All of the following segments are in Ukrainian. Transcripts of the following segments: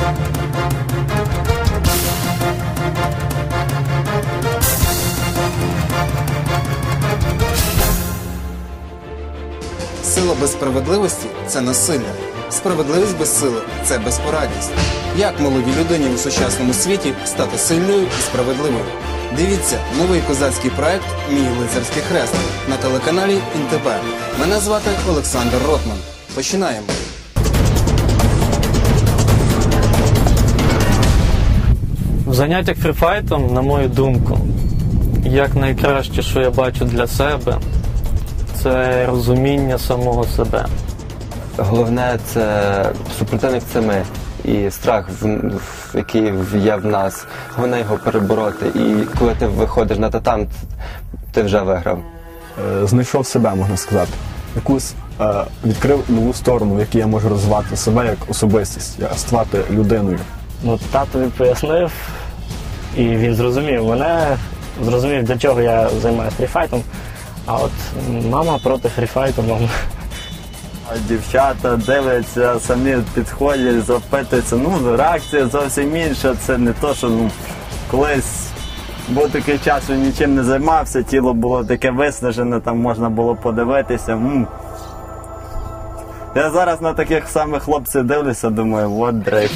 Сила без справедливості – це насилля. Справедливість без сили – це безпорадність. Як молодій людині у сучасному світі стати сильною і справедливою? Дивіться новий козацький проект «Мій лицарський хрест» на телеканалі ІНТБ. Мене звати Олександр Ротман. Починаємо. В заняттях фріфайтом, на мою думку, як найкраще, що я бачу для себе, це розуміння самого себе. Головне – це супротивник – це ми. І страх, який є в нас, головне його перебороти. І коли ти виходиш на татам, ти вже виграв. Знайшов себе, можна сказати. Якусь відкрив нову сторону, в якій я можу розвивати себе як особистість, ставати людиною. Тато пояснив, і він зрозумів мене, зрозумів, для чого я займаюся фріфайтом. А от мама проти фріфайту, мама. Дівчата дивляться, самі підходять, запитуються, реакція зовсім інша, це не то, що колись був такий час, що нічим не займався, тіло було таке виснажене, там можна було подивитися. Я зараз на таких самих хлопців дивлюся, думаю, от дрейф.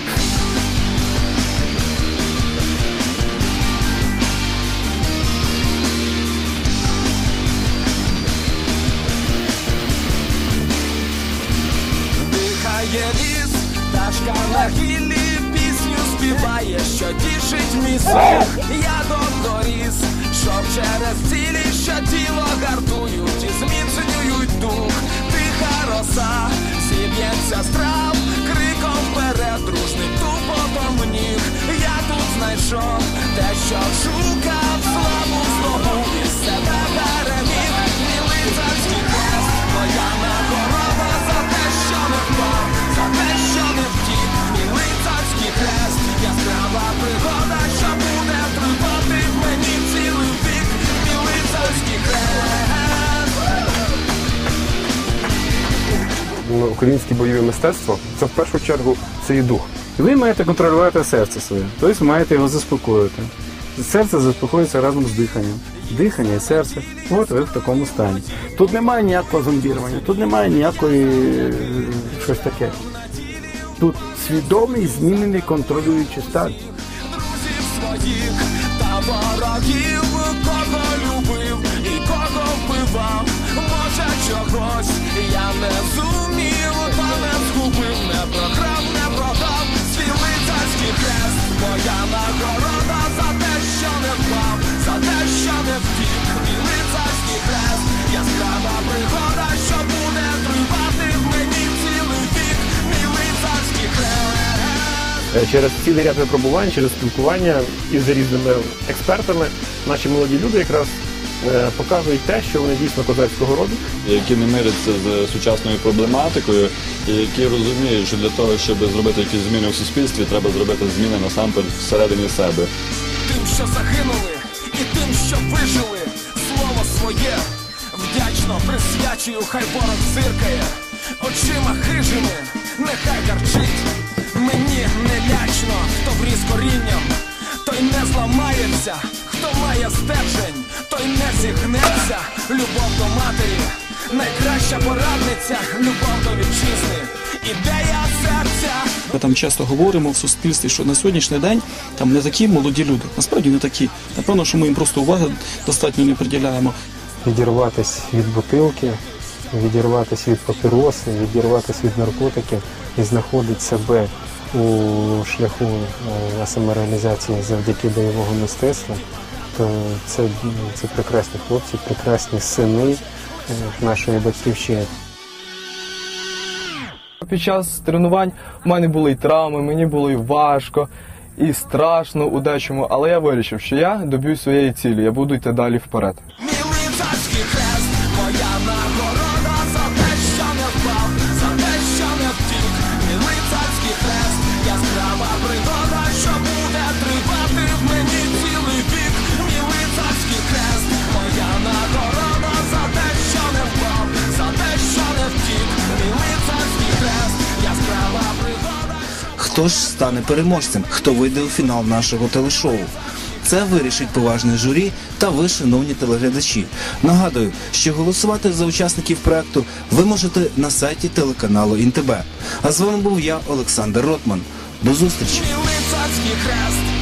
Ліс, пташка на гіллі пісню співає, що тішить мій слух. Я доріс, щоб через цілі, що тіло гартують і зміцнюють дух. Тиха роса, зіб'ється з трав, криком вперед, дружним тупотом ніг. Я тут знайшов те, що шукав, славу знову із себе переміг. Мій лицарський хрест, моя нагорода за те, що не впав, за те, що не втік. Мій лицарський хрест, яскрава пригода, що буде тривати в мені цілий вік. Мій лицарський хрест. Українське бойове мистецтво – це в першу чергу це і дух. І ви маєте контролювати серце своє, тобто ви маєте його заспокоїти. Серце заспокоюється разом з диханням. Дихання і серце. От ви в такому стані. Тут немає ніякого зомбірування, тут немає ніякої щось таке. Тут свідомий, змінений, контролюючий стан. Друзів своїх та ворогів, кого любив і кого вбивав. Може чогось я не зумів, то не згубив, не програв, не продав. Свій лицарський хрест, моя нагорода за те, що не впав, за те, що не втік. Мій лицарський хрест, яскрава пригода, що буде тривати в мені цілий вік. Мій лицарський хрест. Через цілий ряд випробувань, через спілкування із різними експертами, наші молоді люди якраз показують те, що вони дійсно козацького роду. Які не миряться з сучасною проблематикою і які розуміють, що для того, щоб зробити якісь зміни в суспільстві, треба зробити зміни насамперед всередині себе. Тим, що загинули, і тим, що вижили, слово своє вдячно присвячую, хай ворог зиркає очима хижими, нехай гарчить. Мені не лячно, хто вріс корінням, той не зламається, хто має стержень, той не зігнеться. Любов до матері, найкраща порадниця, любов до вітчизни, ідея серця. Ми там часто говоримо в суспільстві, що на сьогоднішній день там не такі молоді люди, насправді не такі. Напевно, що ми їм просто уваги достатньо не приділяємо. Відірватися від бутилки, відірватися від папіроси, відірватися від наркотиків і знаходити себе у шляху самореалізації завдяки бойового мистецтва, то це прекрасні хлопці, прекрасні сини нашої батьківщини. Під час тренувань у мене були і травми, мені було і важко, і страшно у дечому, але я вирішив, що я доб'юсь своєї цілі, я буду йти далі вперед. Хто ж стане переможцем? Хто вийде у фінал нашого телешоу? Це вирішить поважне журі та ви, шановні телеглядачі. Нагадую, що голосувати за учасників проекту ви можете на сайті телеканалу ІНТБ. А з вами був я, Олександр Ротман. До зустрічі! Лицарський хрест